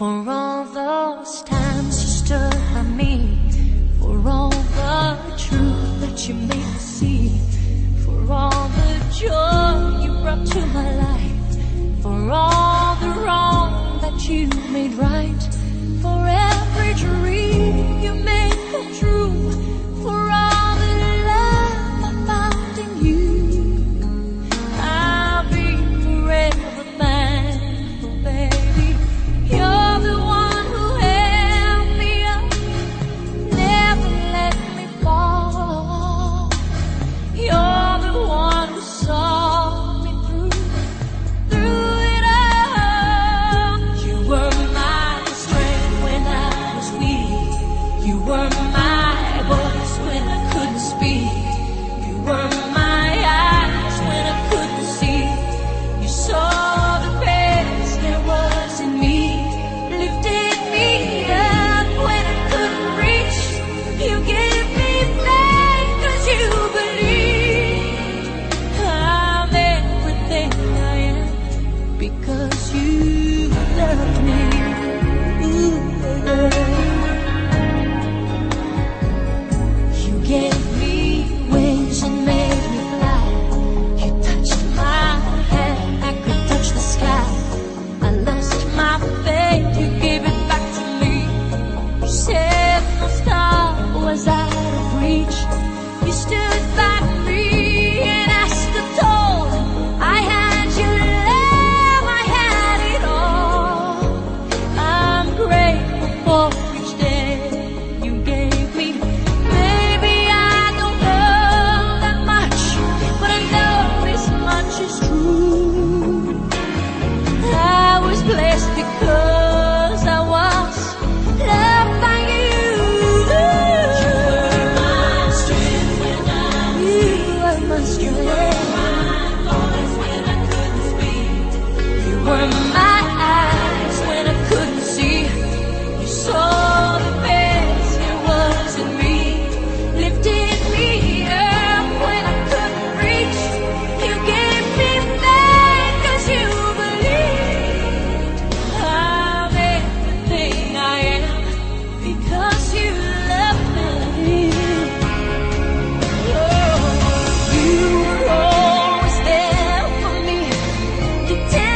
For all those times you stood by me, for all the truth that you made me see, for all the joy you brought to my life, for all the wrong that you made right, for every dream you made come true, for all the love I found in you, I'll be forever thankful, baby. You're the one who held me up, never let me fall. You're the one who saw me through it all. You were my strength when I was weak. You were my voice when I couldn't speak. You were my eyes when I couldn't see. You saw the best there was in me, lifted me up when I couldn't reach. You gave me faith 'cause you believe I'm everything I am because you loved me. Ooh, you gave me wings and made me fly. You touched my hand, I could touch the sky. I lost my faith, you gave it back to me. You said no star was out of reach. You stood by me and I stood tall. I had your love, I had it all. I'm grateful for each day you gave me. Maybe I don't know that much, but I know this much is true. I was blessed because I was loved by you. You were my strength when I was weak. You were my strength. You were my voice when I couldn't speak. You were my eyes when I couldn't see. You saw the best there was in me, lifted me up when I couldn't reach. You gave me faith 'cause you believed I'm everything I am because you love me. Oh, you were always there for me. You